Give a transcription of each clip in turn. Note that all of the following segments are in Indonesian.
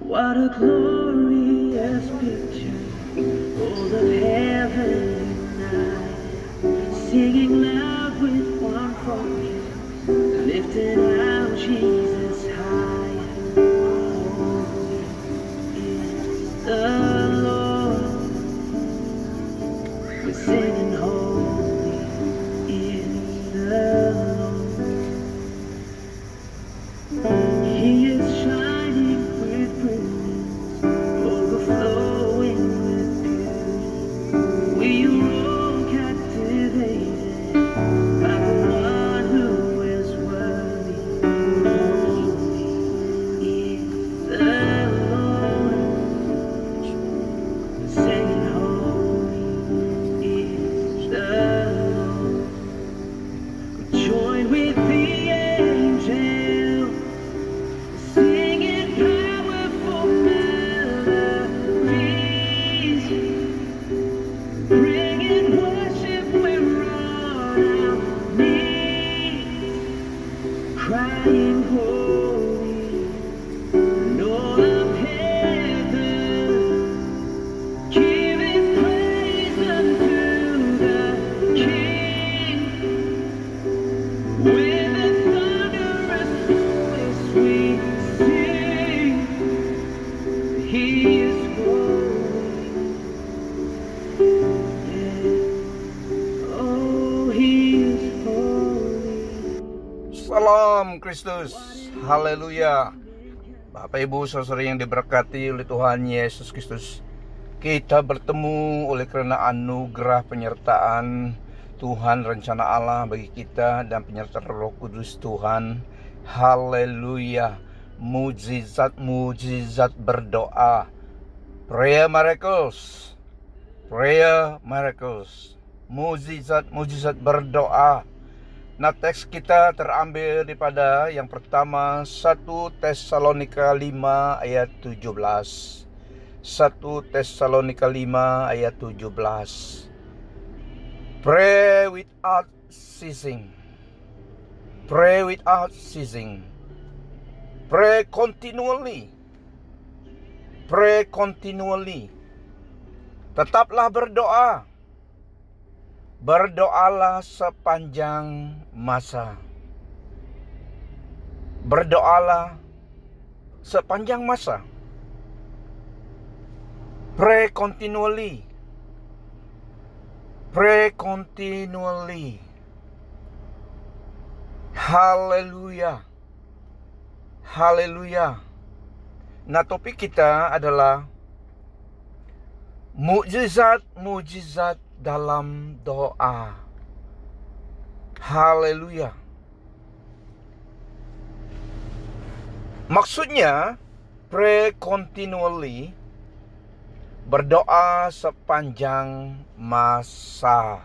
What a glorious picture, all of heaven unite, singing loud with one voice, lifting out Jesus high. Holy is the Lord, we're singing holy is the Lord. He is shining with brilliance, overflowing with beauty. We are all captivated by the one who is worthy. Holy is the Lord, singing holy is the Lord. Join with the angels, singing powerful melodies, bringing worship we're on our knees, crying holy, and all of heaven giving praise unto the King. With a thunderous voice we sing, He is holy, yeah. Oh, He is holy. Salam Kristus, haleluya. Bapak Ibu saudara yang diberkati oleh Tuhan Yesus Kristus, kita bertemu oleh karena anugerah penyertaan Tuhan, rencana Allah bagi kita dan penyertaan Roh Kudus Tuhan. Haleluya. Mujizat berdoa, prayer miracles, mujizat berdoa. Nah, teks kita terambil daripada yang pertama 1 Tesalonika 5 ayat 17. 1 Tesalonika 5 ayat 17. Pray without ceasing. Pray without ceasing. Pray continually. Pray continually. Tetaplah berdoa. Berdoalah sepanjang masa. Berdoalah sepanjang masa. Pray continually. Pray continually. Haleluya. Haleluya. Nah, topik kita adalah mujizat dalam doa. Haleluya. Maksudnya, pray continually, berdoa sepanjang masa.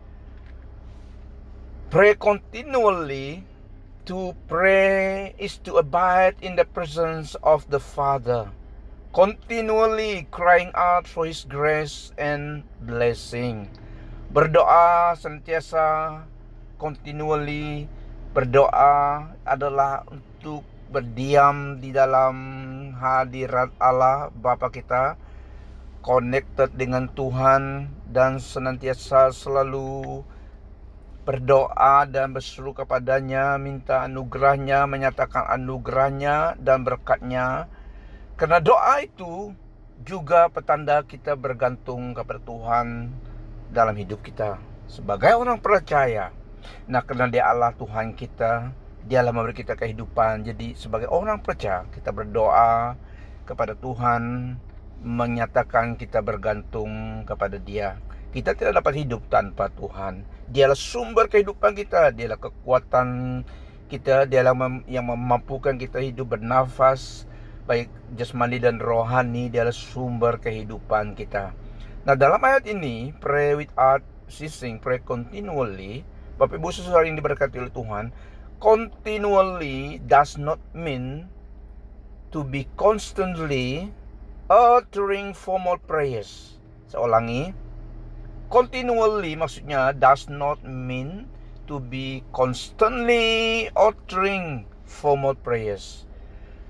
Pray continually, to pray is to abide in the presence of the Father, continually crying out for His grace and blessing. Berdoa senantiasa, continually, berdoa adalah untuk berdiam di dalam hadirat Allah Bapa kita, connected dengan Tuhan, dan senantiasa selalu berdoa dan berseru kepadanya, minta anugerahnya, menyatakan anugerahnya dan berkatnya. Karena doa itu juga petanda kita bergantung kepada Tuhan dalam hidup kita sebagai orang percaya. Nah, karena Dia Allah Tuhan kita, Dialah memberi kita kehidupan. Jadi sebagai orang percaya, kita berdoa kepada Tuhan, menyatakan kita bergantung kepada Dia. Kita tidak dapat hidup tanpa Tuhan. Dialah sumber kehidupan kita, Dialah kekuatan kita, Dialah yang memampukan kita hidup bernafas, baik jasmani dan rohani. Dialah sumber kehidupan kita. Nah, dalam ayat ini, pray without ceasing, pray continually. Bapak Ibu saudara yang diberkati oleh Tuhan, continually does not mean to be constantly uttering formal prayers. Saya ulangi, continually maksudnya does not mean to be constantly uttering formal prayers.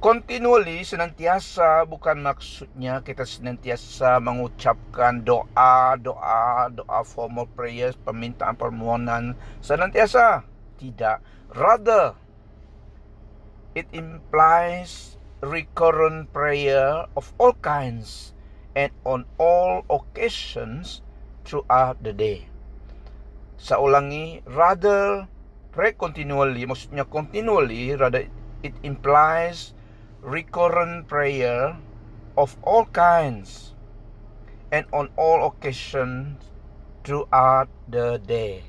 Continually, senantiasa, bukan maksudnya kita senantiasa mengucapkan doa formal prayers, permintaan permohonan senantiasa. Tidak. Rather, it implies recurrent prayer of all kinds and on all occasions throughout the day. Saya ulangi, rather, pray continually, maksudnya continually, rather it implies recurrent prayer of all kinds and on all occasions throughout the day.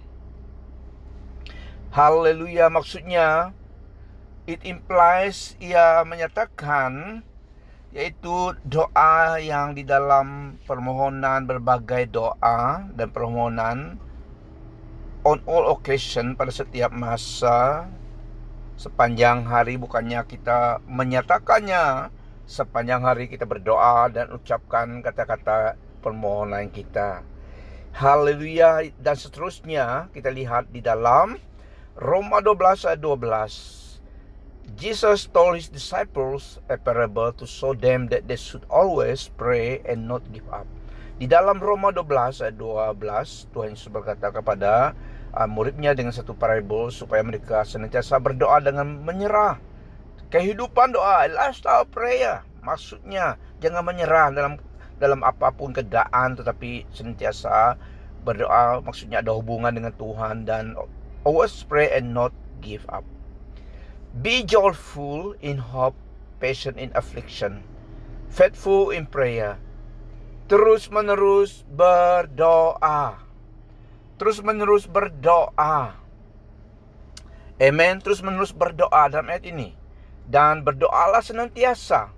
Haleluya, maksudnya it implies, ia menyatakan, yaitu doa yang di dalam permohonan, berbagai doa dan permohonan on all occasion, pada setiap masa sepanjang hari. Bukannya kita menyatakannya sepanjang hari kita berdoa dan ucapkan kata-kata permohonan kita. Haleluya. Dan seterusnya kita lihat di dalam Roma 12 ayat 12. Jesus told his disciples a parable to show them that they should always pray and not give up. Di dalam Roma 12 ayat 12, Tuhan Yesus berkata kepada muridnya dengan satu parabel supaya mereka senantiasa berdoa dengan menyerah. Kehidupan doa, lifestyle prayer, maksudnya jangan menyerah dalam apapun keadaan, tetapi senantiasa berdoa, maksudnya ada hubungan dengan Tuhan, dan always pray and not give up. Be joyful in hope, patient in affliction, faithful in prayer. Terus menerus berdoa. Terus menerus berdoa. Amen. Terus menerus berdoa dalam ayat ini. Dan berdoalah senantiasa.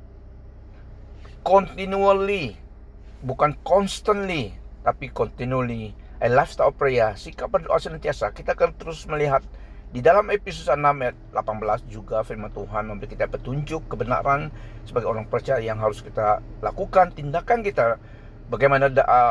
Continually. Bukan constantly, tapi continually. A lifestyle prayer. Sikap berdoa senantiasa. Kita akan terus melihat di dalam episode 6 ayat 18 juga firman Tuhan memberi kita petunjuk kebenaran sebagai orang percaya yang harus kita lakukan, tindakan kita, bagaimana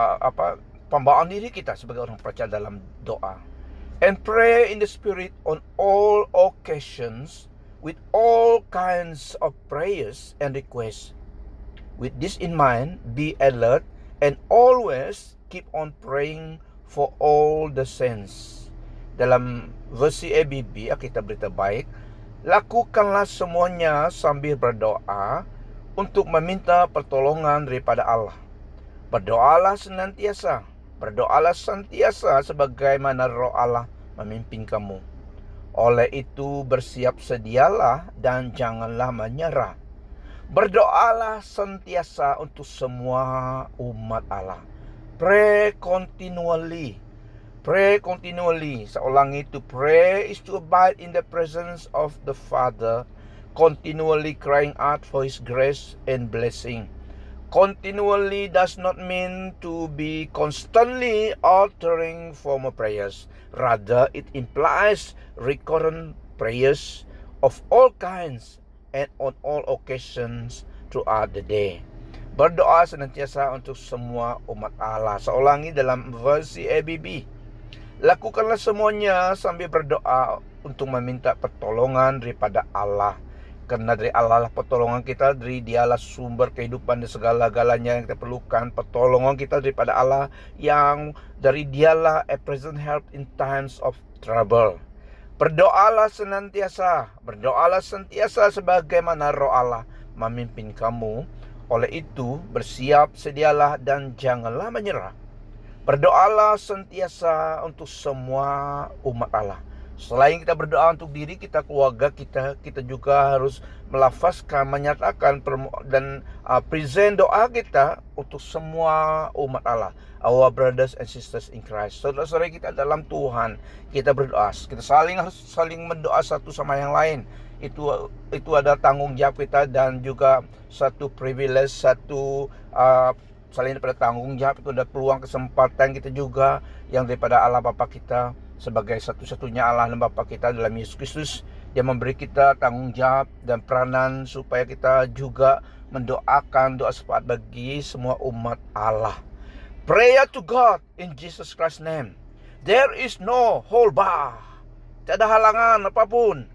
pembawaan diri kita sebagai orang percaya dalam doa. And pray in the Spirit on all occasions with all kinds of prayers and requests. With this in mind, be alert and always keep on praying for all the saints. Dalam versi ABB, Alkitab Berita Baik, lakukanlah semuanya sambil berdoa untuk meminta pertolongan daripada Allah. Berdoalah senantiasa. Berdoalah senantiasa sebagaimana Roh Allah memimpin kamu. Oleh itu bersiap sedialah dan janganlah menyerah. Berdoalah senantiasa untuk semua umat Allah. Pray continually. Pray continually. Saya ulangi, to pray is to abide in the presence of the Father, continually crying out for His grace and blessing. Continually does not mean to be constantly altering former prayers. Rather, it implies recurrent prayers of all kinds and on all occasions throughout the day. Berdoa senantiasa untuk semua umat Allah. Saya ulangi dalam versi ABB. Lakukanlah semuanya sambil berdoa untuk meminta pertolongan daripada Allah. Karena dari Allah lah pertolongan kita, dari Dialah sumber kehidupan dan segala-galanya yang kita perlukan. Pertolongan kita daripada Allah, yang dari Dialah a present help in times of trouble. Berdoalah senantiasa. Berdoalah senantiasa sebagaimana Roh Allah memimpin kamu. Oleh itu bersiap sedialah dan janganlah menyerah. Berdoalah sentiasa untuk semua umat Allah. Selain kita berdoa untuk diri kita, keluarga kita, kita juga harus melafazkan, menyatakan dan present doa kita untuk semua umat Allah, our brothers and sisters in Christ. Saudara-saudara kita dalam Tuhan, kita berdoa, kita harus saling mendoa satu sama yang lain. Itu ada tanggung jawab kita dan juga satu privilege, satu selain daripada tanggung jawab, itu ada peluang kesempatan kita juga yang daripada Allah Bapa kita sebagai satu-satunya Allah dan Bapa kita dalam Yesus Kristus. Dia memberi kita tanggung jawab dan peranan supaya kita juga mendoakan doa syafaat bagi semua umat Allah. Prayer to God in Jesus Christ's name. There is no hold bar. Tidak ada halangan apapun.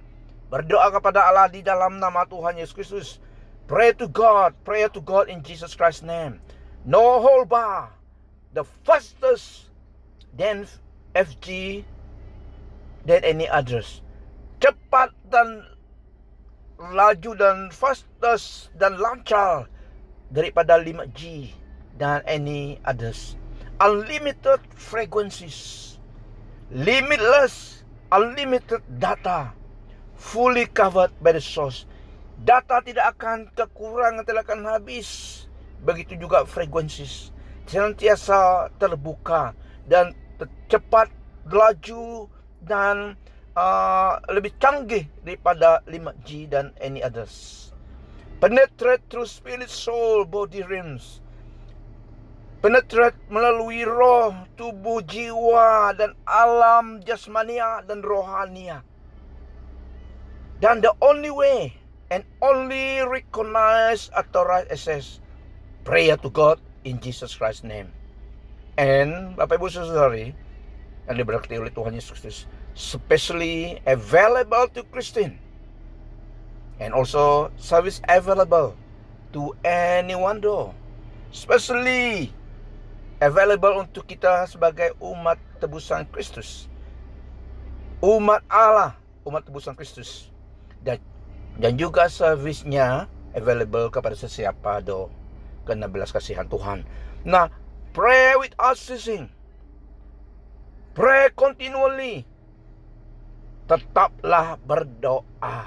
Berdoa kepada Allah di dalam nama Tuhan Yesus Kristus. Pray to God in Jesus Christ's name. No hold bar. The fastest than FG than any others. Cepat dan laju dan fastest dan lancar daripada 5G dan any others. Unlimited frequencies. Limitless, unlimited data. Fully covered by the source. Data tidak akan kekurangan, tidak akan habis. Begitu juga frequencies. Senantiasa terbuka dan cepat, laju dan lebih canggih daripada 5G dan any others. Penetrate through spirit, soul, body realms. Penetrate melalui roh, tubuh, jiwa dan alam jasmania dan rohania. Dan the only way and only recognize authorized access, prayer to God in Jesus Christ's name. And Bapak Ibu Saudari yang diberkati oleh Tuhan Yesus Kristus, especially available to Christian and also service available to anyone though, especially available untuk kita sebagai umat tebusan Kristus, umat Allah, umat tebusan Kristus. Dan juga servisnya available kepada sesiapa do kena belas kasihan Tuhan. Nah, pray without ceasing. Pray continually. Tetaplah berdoa.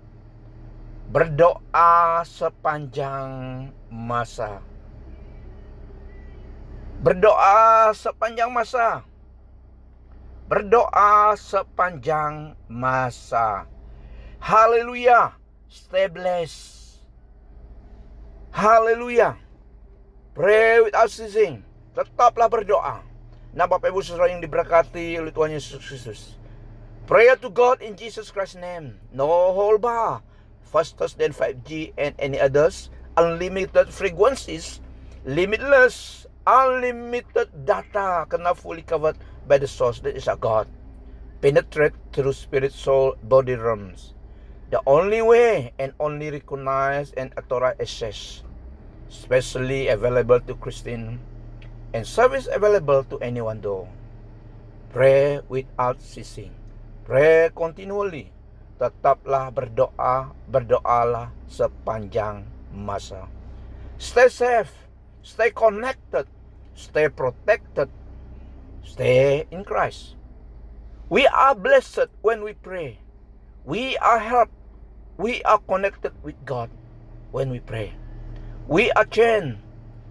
Berdoa sepanjang masa. Berdoa sepanjang masa. Berdoa sepanjang masa. Haleluya. Stay blessed. Haleluya. Pray without ceasing. Tetaplah berdoa. Nah, Bapak Ibu Saudara yang diberkati oleh Tuhan Yesus Kristus. Pray to God in Jesus Christ's name. No hold bar. Faster than 5G and any others. Unlimited frequencies. Limitless. Unlimited data. Kena fully covered by the source that is our God. Penetrate through spirit, soul, body realms. The only way and only recognized and authorized access, especially available to Christian and service available to anyone though. Pray without ceasing. Pray continually. Tetaplah berdoa, berdoalah sepanjang masa. Stay safe, stay connected, stay protected, stay in Christ. We are blessed when we pray. We are helped. We are connected with God when we pray. We are changed,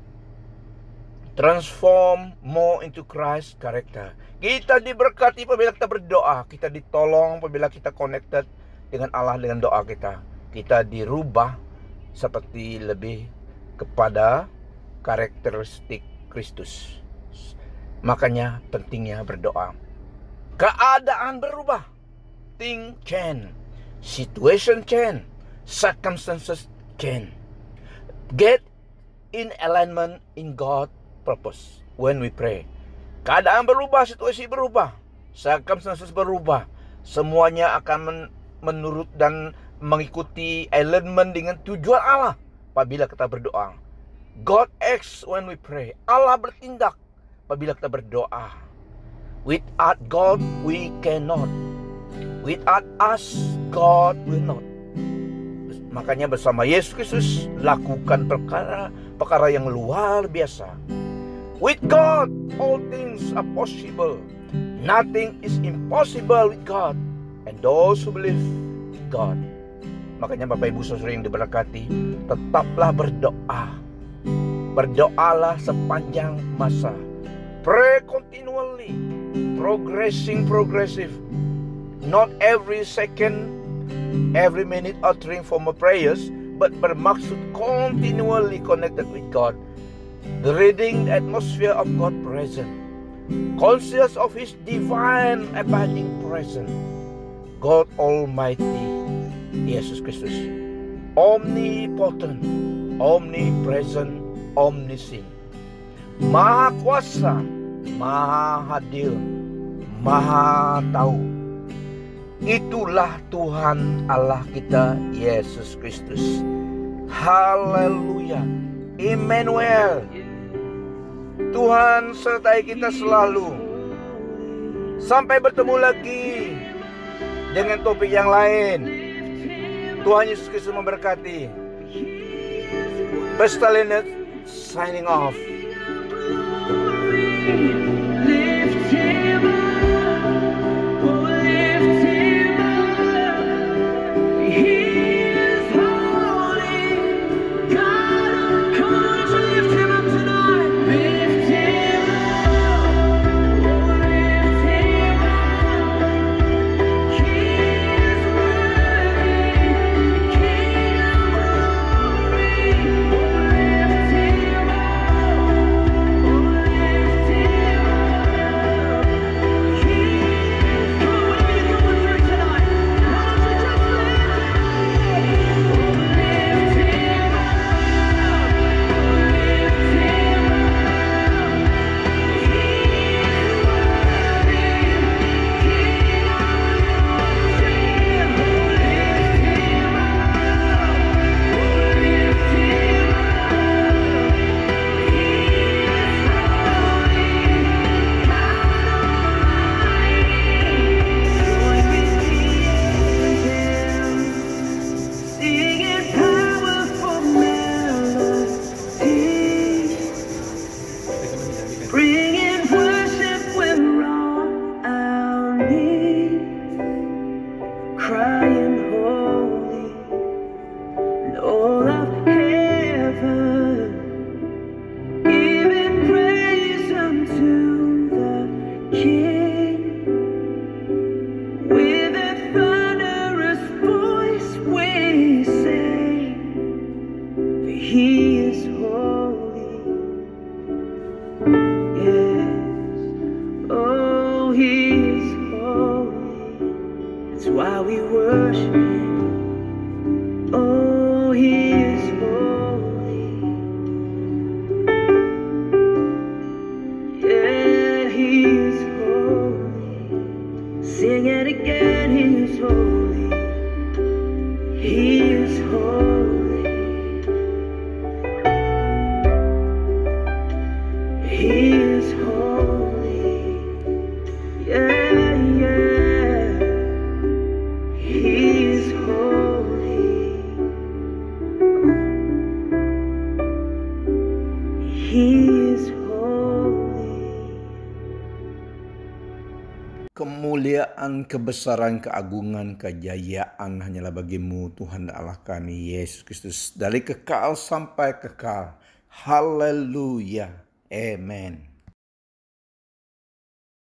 transform more into Christ's character. Kita diberkati apabila kita berdoa. Kita ditolong apabila kita connected dengan Allah dengan doa kita. Kita dirubah seperti lebih kepada karakteristik Kristus. Makanya pentingnya berdoa. Keadaan berubah. Thing change. Situation change. Circumstances change. Get in alignment in God's purpose when we pray. Keadaan berubah, situasi berubah, circumstances berubah. Semuanya akan menurut dan mengikuti alignment dengan tujuan Allah apabila kita berdoa. God acts when we pray. Allah bertindak apabila kita berdoa. Without God we cannot. Without us, God will not. Makanya bersama Yesus Kristus lakukan perkara yang luar biasa. With God, all things are possible. Nothing is impossible with God. And those who believe God. Makanya Bapak Ibu Saudara yang diberkati, tetaplah berdoa. Berdoalah sepanjang masa. Pray continually. Progressive. Not every second, every minute uttering formal prayers, but bermaksud continually connected with God. The reading the atmosphere of God present. Conscious of His divine abiding presence. God Almighty, Yesus Kristus. Omnipotent, omnipresent, omniscient. Maha kuasa, maha hadir, maha tahu. Itulah Tuhan Allah kita, Yesus Kristus. Haleluya. Immanuel. Tuhan sertai kita selalu. Sampai bertemu lagi dengan topik yang lain. Tuhan Yesus Kristus memberkati. Pastor Leonard signing off. Lift him up, oh lift him up. He is holy. God, come on, let's lift him up tonight. Lift him up, oh lift him up. He is worthy, King of glory. Oh lift him up, oh lift him up. He is, come on, whatever you're going through tonight, why don't you just lift him up? Oh lift him up, oh lift him up. He is worthy, King of glory. Oh lift him up, oh lift him up. He is holy, God Almighty. Join with the angels, singing powerful melodies, bringing worship where all our needs, crying holy, and all of heaven, giving praise unto the King. With a thunderous voice we sing, for He is holy. Yes, oh He is holy. That's why we worship Him. Oh He is holy. Yeah, He is holy. Sing it again, He is holy. He is holy. He is holy. Yeah, yeah. He is holy. He is holy. Kemuliaan, kebesaran, keagungan, kejayaan hanyalah bagimu Tuhan Allah kami Yesus Kristus, dari kekal sampai kekal. Haleluya. Amen.